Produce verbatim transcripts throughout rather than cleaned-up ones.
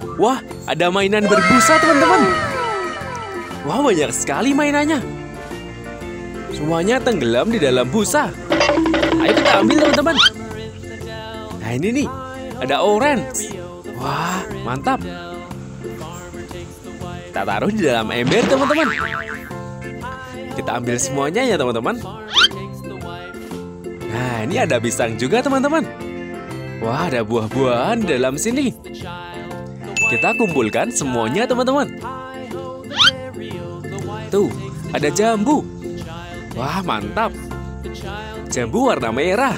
Wah, ada mainan berbusa teman-teman. Wah, banyak sekali mainannya. Semuanya tenggelam di dalam busa. Ayo kita ambil teman-teman. Nah ini nih, ada orange. Wah, mantap. Kita taruh di dalam ember teman-teman. Kita ambil semuanya ya teman-teman. Nah ini ada pisang juga teman-teman. Wah, ada buah-buahan di dalam sini. Kita kumpulkan semuanya teman-teman. Tuh, ada jambu. Wah, mantap. Jambu warna merah.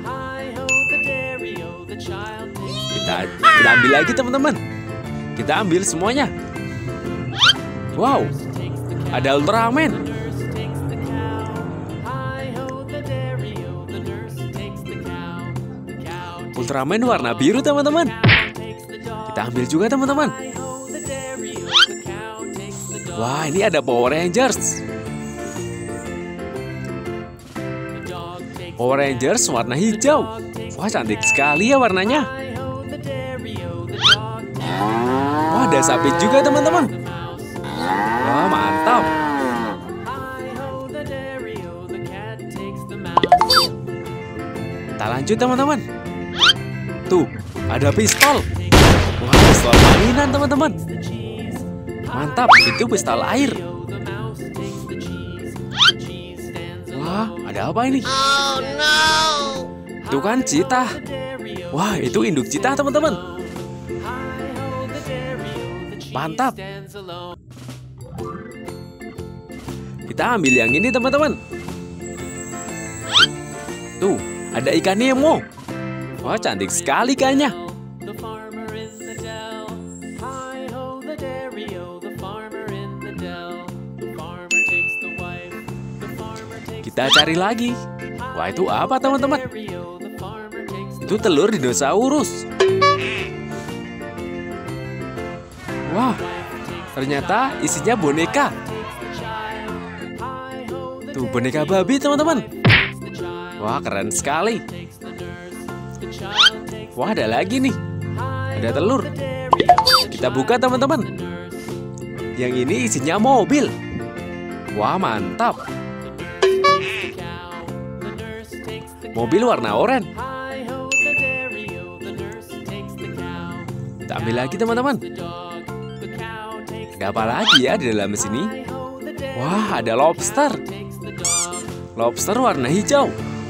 Kita, kita ambil lagi teman-teman. Kita ambil semuanya. Wow, ada Ultraman. Ultraman warna biru teman-teman. Kita ambil juga teman-teman. Wah, ini ada Power Rangers. Power Rangers warna hijau. Wah, cantik sekali ya warnanya. Wah, ada sapi juga teman-teman. Wah, mantap. Kita lanjut teman-teman. Tuh, ada pistol. Wah, pistol mainan teman-teman. Mantap, itu pistol air. Wah, ada apa ini? Oh no! Itu kan cheetah. Wah, itu induk cheetah teman-teman. Mantap. Kita ambil yang ini teman-teman. Tuh, ada ikan Nemo. Wah, cantik sekali ikannya. Kita cari lagi. Wah, itu apa teman-teman? Itu telur dinosaurus. Wah, ternyata isinya boneka. Tuh, boneka babi teman-teman. Wah, keren sekali. Wah, ada lagi nih. Ada telur. Kita buka teman-teman. Yang ini isinya mobil. Wah, mantap. Mobil warna oranye. Kita ambil lagi teman-teman. Ada apa lagi ya di dalam sini? Wah, ada lobster. Lobster warna hijau.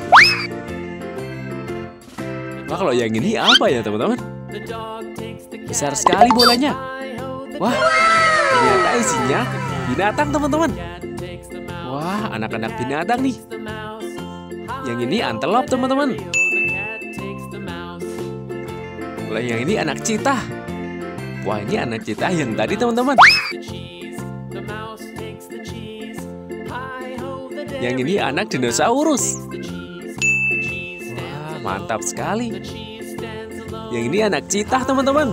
Wah, kalau yang ini apa ya teman-teman? Besar sekali bolanya. Wah, ternyata isinya binatang teman-teman. Wah, anak-anak binatang nih. Yang ini antelop teman-teman. Kalau yang ini anak cheetah. Wah, ini anak cheetah yang tadi teman-teman. Yang ini anak dinosaurus. Wah, mantap sekali. Yang ini anak cheetah teman-teman.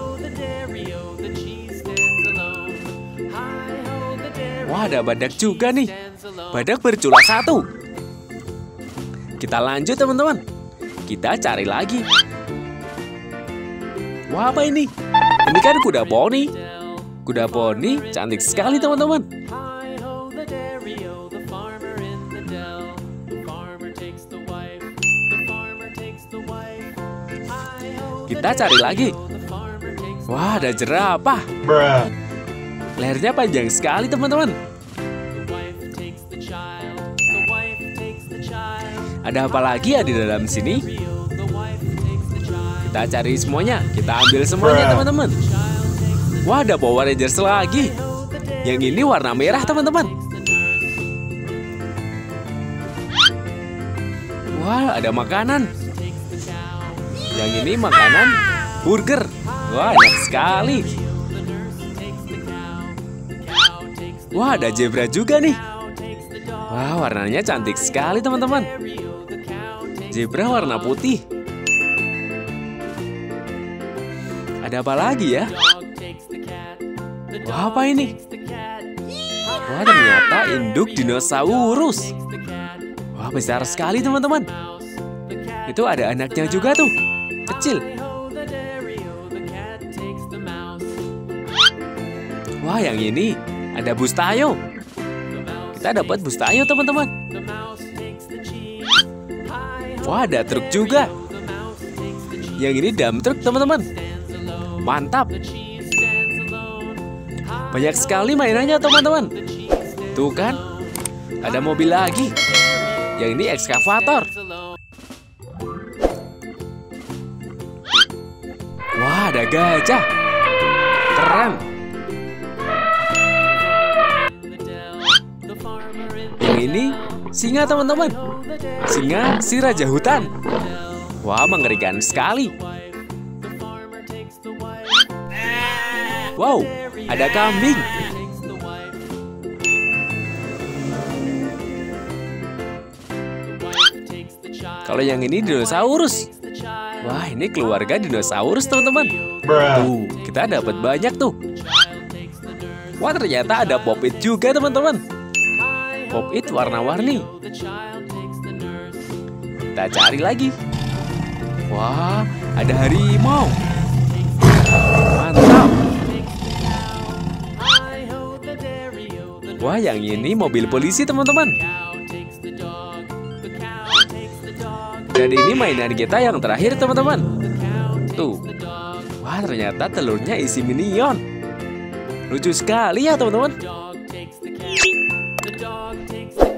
Wah, ada badak juga nih. Badak bercula satu. Kita lanjut teman-teman. Kita cari lagi. Wah, apa ini? Ini kan kuda poni. Kuda poni cantik sekali teman-teman. Kita cari lagi. Wah, ada jerapah. Lehernya panjang sekali teman-teman. Ada apa lagi ya di dalam sini? Kita cari semuanya. Kita ambil semuanya teman-teman. Wah, ada Power Rangers lagi. Yang ini warna merah teman-teman. Wah, ada makanan. Yang ini makanan burger. Wah, enak sekali. Wah, ada zebra juga nih. Wah, warnanya cantik sekali teman-teman. Zebra warna putih. Ada apa lagi ya? Wah, apa ini? Wah, ternyata induk dinosaurus. Wah, besar sekali teman-teman. Itu ada anaknya juga tuh, kecil. Wah, yang ini ada bus Tayo. Kita dapat bus Tayo, teman-teman. Wah, ada truk juga. Yang ini dump truck, teman-teman. Mantap. Banyak sekali mainannya, teman-teman. Tuh kan, ada mobil lagi. Yang ini ekskavator. Wah, ada gajah. Keren. Yang ini singa, teman-teman. Singa si raja hutan. Wah, mengerikan sekali. Wow, ada kambing. Kalau yang ini dinosaurus. Wah, ini keluarga dinosaurus, teman-teman. Tuh, kita dapat banyak tuh. Wah, ternyata ada Pop-It juga, teman-teman. Pop-It warna-warni. Kita cari lagi. Wah, ada harimau. Mantap. Wah, yang ini mobil polisi, teman-teman. Dan ini mainan kita yang terakhir, teman-teman. Tuh. Wah, ternyata telurnya isi minion. Lucu sekali ya, teman-teman.